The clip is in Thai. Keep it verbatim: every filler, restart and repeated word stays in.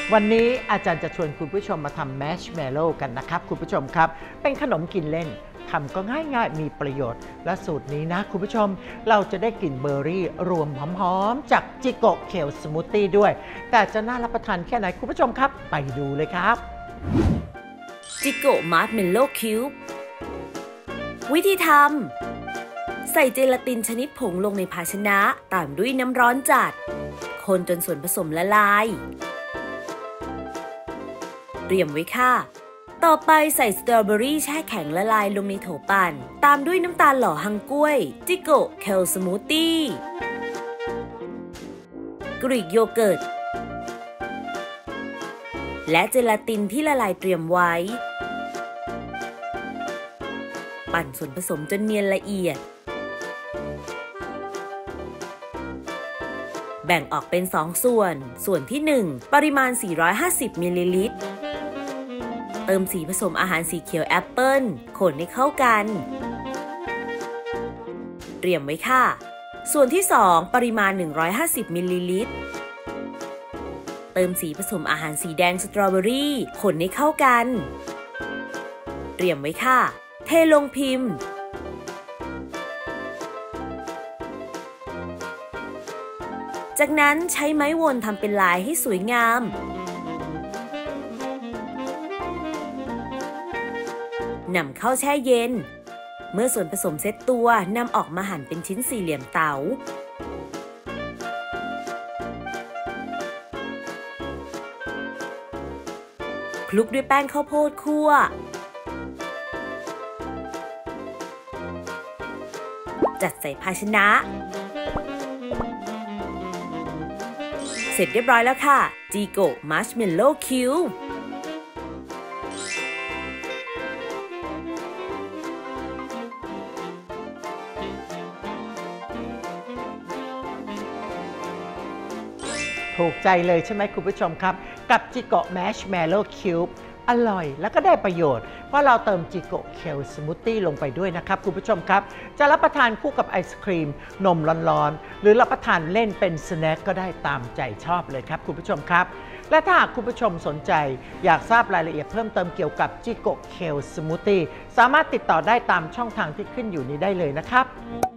วันนี้อาจารย์จะชวนคุณผู้ชมมาทำแมชเมลโล่กันนะครับคุณผู้ชมครับเป็นขนมกินเล่นทำก็ง่ายๆมีประโยชน์และสูตรนี้นะคุณผู้ชมเราจะได้กลิ่นเบอร์รี่รวมหอมๆจากจิโกะเคลสมูทตี้ด้วยแต่จะน่ารับประทานแค่ไหนคุณผู้ชมครับไปดูเลยครับจิโกะมาร์ชเมลโล่คิวบ์วิธีทำใส่เจลาตินชนิดผงลงในภาชนะตามด้วยน้ำร้อนจัดคนจนส่วนผสมละลายเตรียมไว้ค่ะต่อไปใส่สตรอเบอรี่แช่แข็งละลายลงในโถปั่นตามด้วยน้ำตาลหล่อฮังก้วยจิโกะเคลสมูทตี้กรีกโยเกิร์ตและเจลาตินที่ละลายเตรียมไว้ปั่นส่วนผสมจนเนียนละเอียดแบ่งออกเป็นสองส่วนส่วนที่หนึ่งปริมาณสี่ร้อยห้าสิบมิลลิลิตรเติมสีผสมอาหารสีเขียวแอปเปิ้ลคนให้เข้ากันเตรียมไว้ค่ะส่วนที่สองปริมาณหนึ่งร้อยห้าสิบมิลลิลิตรเติมสีผสมอาหารสีแดงสตรอเบอรี่คนให้เข้ากันเตรียมไว้ค่ะเทลงพิมพ์จากนั้นใช้ไม้วนทำเป็นลายให้สวยงามนำเข้าแช่เย็นเมื่อส่วนผสมเซ็ตตัวนำออกมาหั่นเป็นชิ้นสี่เหลี่ยมเต๋าคลุกด้วยแป้งข้าวโพดคั่วจัดใส่ภาชนะเสร็จเรียบร้อยแล้วค่ะจิโกะมาร์ชเมลโล่คิวบ์ถูกใจเลยใช่ไหมคุณผู้ชมครับกับจิโกะแมชเมลโล่คิวบ์อร่อยแล้วก็ได้ประโยชน์เพราะเราเติมจิโกะเคลสมูทตี้ลงไปด้วยนะครับคุณผู้ชมครับจะรับประทานคู่กับไอศครีมนมร้อนๆหรือรับประทานเล่นเป็นสแน็คก็ได้ตามใจชอบเลยครับคุณผู้ชมครับและถ้าหากคุณผู้ชมสนใจอยากทราบรายละเอียดเพิ่มเติมเกี่ยวกับจิโกะเคลสมูทตี้สามารถติดต่อได้ตามช่องทางที่ขึ้นอยู่นี้ได้เลยนะครับ